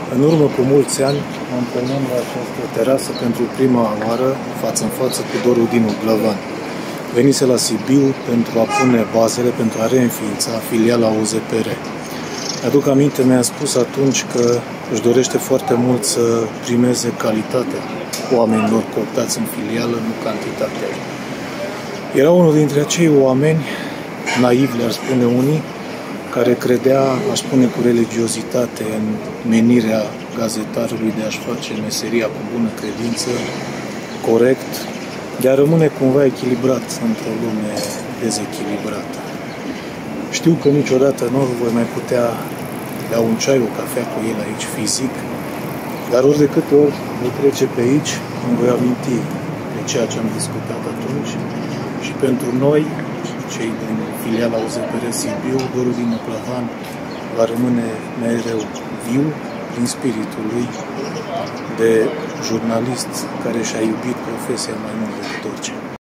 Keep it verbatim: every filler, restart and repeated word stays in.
În urmă cu mulți ani mă întâlneam la această terasă pentru prima oară, față în față cu Doru Dinu Glăvan. Venise la Sibiu pentru a pune bazele pentru a reînființa filiala O Z P R. Mi-aduc aminte, mi-a spus atunci că își dorește foarte mult să primeze calitatea oamenilor cooptați în filială, nu cantitatea. Era unul dintre acei oameni naivi, le-ar spune unii, care credea, aș spune cu religiozitate, în menirea gazetarului de a-și face meseria cu bună credință, corect, de a rămâne cumva echilibrat într-o lume dezechilibrată. Știu că niciodată nu voi mai putea bea un ceai, o cafea cu el aici fizic, dar ori de câte ori voi trece pe aici, îmi voi aminti de ceea ce am discutat atunci și pentru noi, cei din filiala O Z P R Sibiu, Doru Dinu Glăvan va rămâne mereu viu prin spiritul lui de jurnalist care și-a iubit profesia mai mult decât orice.